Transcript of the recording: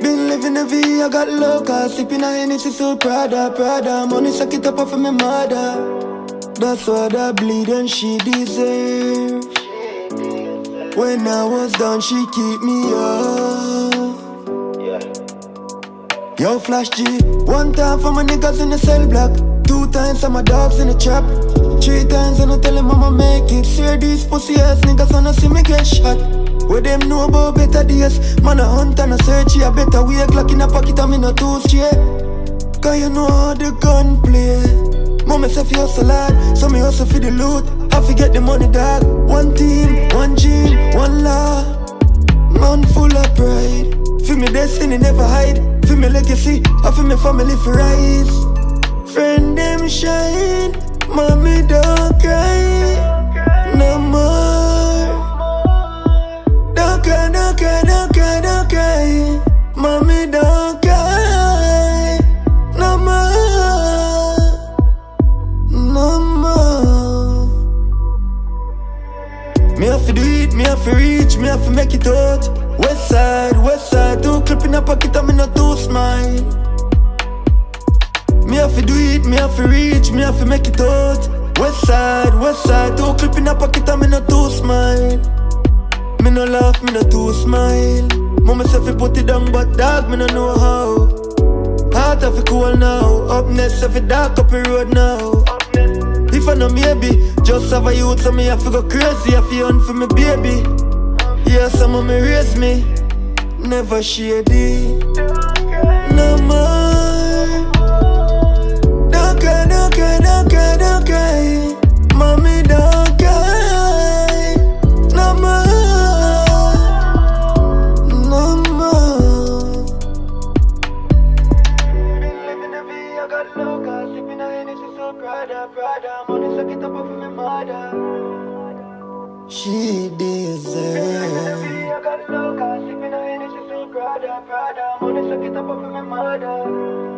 Been living the V, I got local. Sipping a Hennessy, so Prada. Money suck it up off of my mother. That's what I bleed and she deserve. When I was down, she keep me up. Yo, Flash G, one time for my niggas in the cell block. 2 times for my dogs in the trap. 3 times and I tell them I'ma make it. Swear these pussy ass niggas wanna see me get shot. Where them know about better days. Man a hunt and a search, yeah, better way. Glock in a pocket and me no too straight. Cause you know how the gun play. Mama say fi hustle hard, so me hustle for the loot. I fi get the money, dog. One team, one dream, one law. Man full of pride. Feel me destiny never hide. Feel me legacy, I feel me family for rise. Friend them shine, mommy don't cry no more. Don't cry, don't cry, don't cry, don't cry. Mommy don't cry no more, no more. Me have to do it, me have to reach, me have to make it out. West side, 2 clip in a pocket and me not too smile. Me have to do it, me have to reach, me have to make it out. West side, 2 clip in a pocket and me not too smile. Me no laugh, me not too smile. Mama say fi put it down, but dog, me no know how. Heart of it cool now, up next if it dark up the road now. If I know maybe, just have a youth so me have to go crazy. I feel hunt for me baby. Yeah, some of me raise me, never shady no more. Don't cry, don't cry, don't cry, don't cry. Mommy don't cry no more, no more. Been living the V, I got local. Sipping a Hennessy, so Prada. Money suck it up off of my mother. She deserves. I got local, sipping a Hennessy, so Prada. Money suck it up off of my mother.